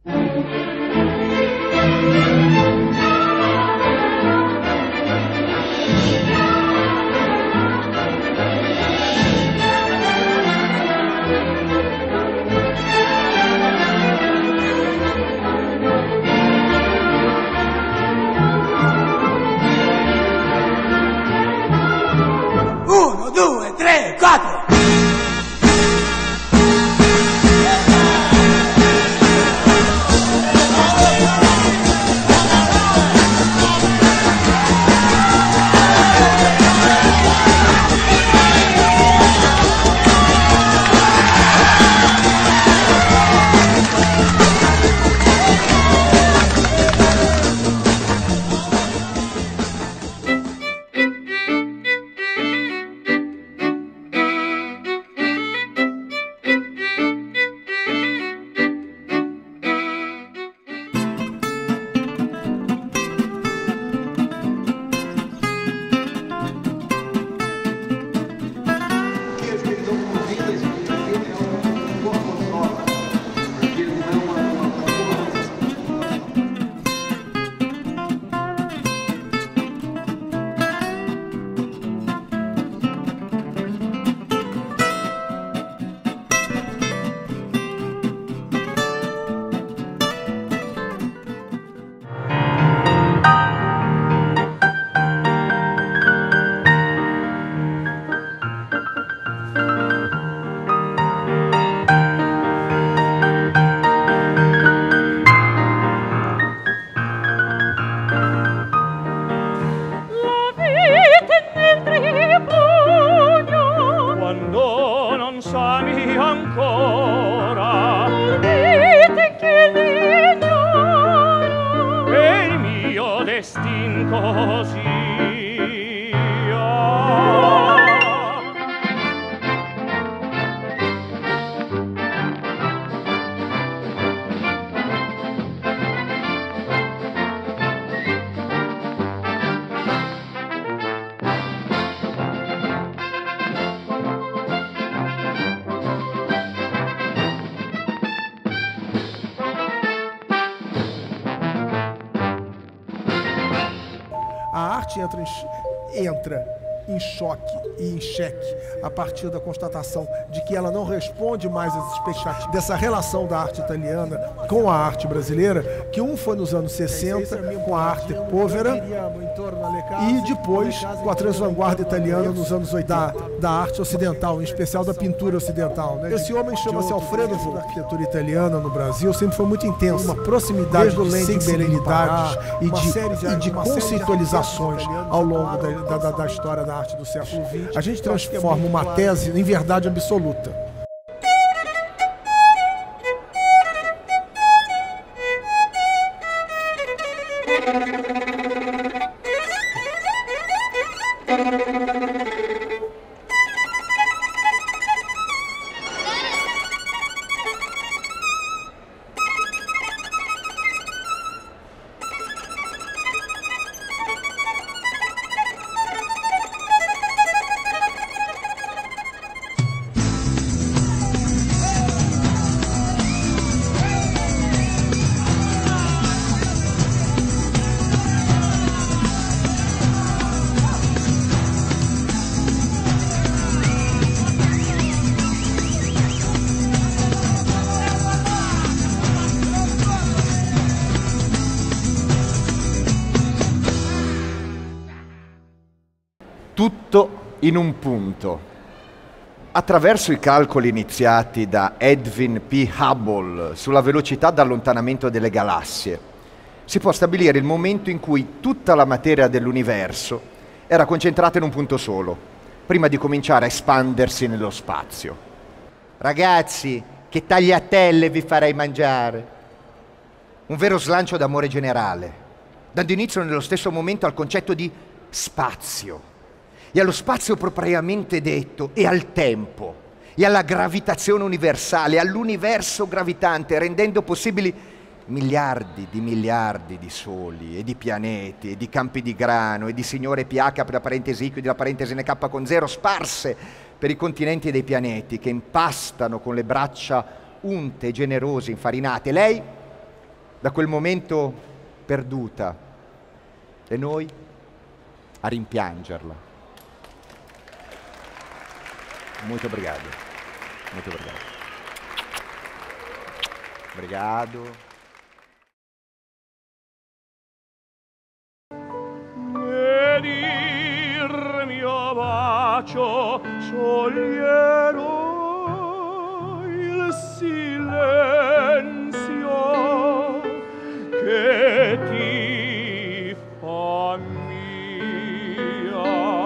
Uno, due, tre, quattro! A arte entra em choque e em xeque a partir da constatação de que ela não responde mais às expectativas dessa relação da arte italiana com a arte brasileira, que foi nos anos 60 com a arte povera e depois com a transvanguarda italiana nos anos 80 da arte ocidental, em especial da pintura ocidental, né? Esse homem chama-se Alfredo Volpi. A arquitetura italiana no Brasil sempre foi muito intensa, uma proximidade de sensibilidades e de conceitualizações ao longo da história da arte do século XX. A gente transforma uma tese em verdade absoluta. Tutto in un punto. Attraverso i calcoli iniziati da Edwin P. Hubble sulla velocità d'allontanamento delle galassie, si può stabilire il momento in cui tutta la materia dell'universo era concentrata in un punto solo, prima di cominciare a espandersi nello spazio. Ragazzi, che tagliatelle vi farei mangiare! Un vero slancio d'amore generale, dando inizio nello stesso momento al concetto di spazio, e allo spazio propriamente detto, e al tempo, e alla gravitazione universale, all'universo gravitante, rendendo possibili miliardi di soli, e di pianeti, e di campi di grano, e di signore pH per la parentesi X e la parentesi NK con zero, sparse per i continenti dei pianeti, che impastano con le braccia unte e generose, infarinate. Lei da quel momento perduta, e noi a rimpiangerla. Muito obrigado. Muito obrigado. Obrigado. Ed il mio bacio scioglierò il silenzio che ti fa mia.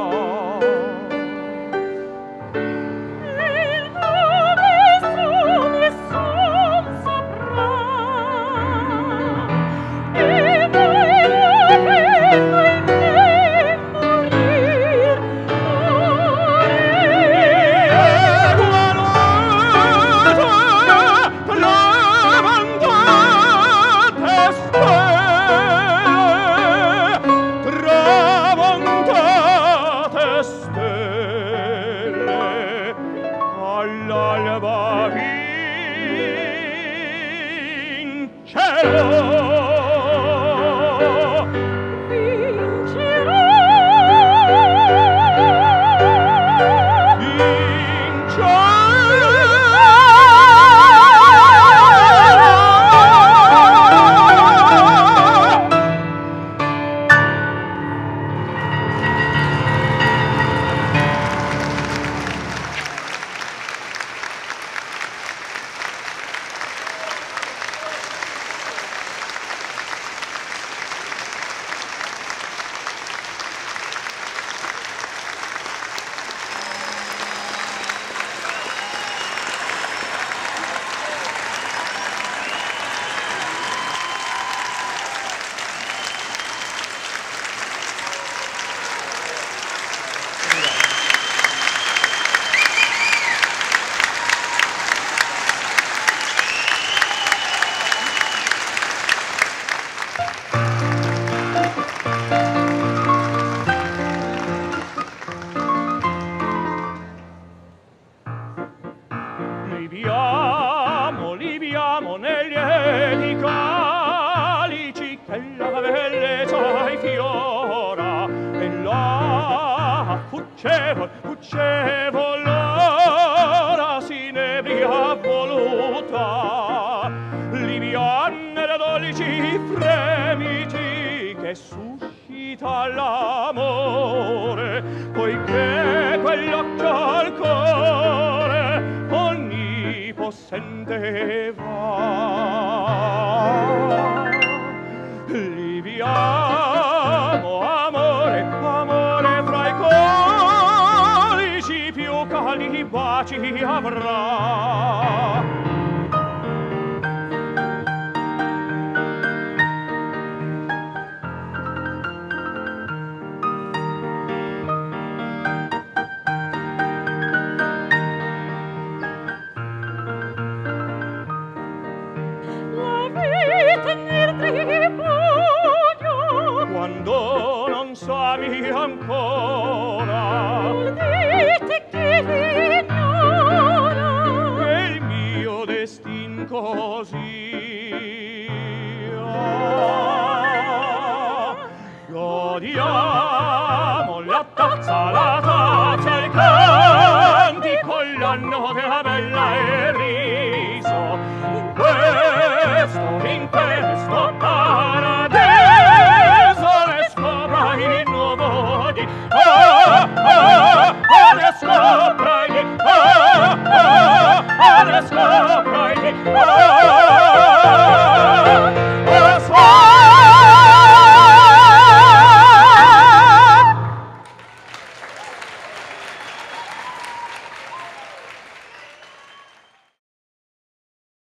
Il nome suo nessun saprà, e noi liviamo negli lieti calici che la bellezza infiora, e là fuggevol l'ora s'inebria voluta, liviane le dolci fremiti che suscita l'amore, poiché quell'occhio al cuore onnipotente va. Liviamo, amore, amore, fra i colici più caldi baci avrà. Quando non savi ancora, dite che l'ignora, è il mio destin così. Godiamo la tazza, la tazza,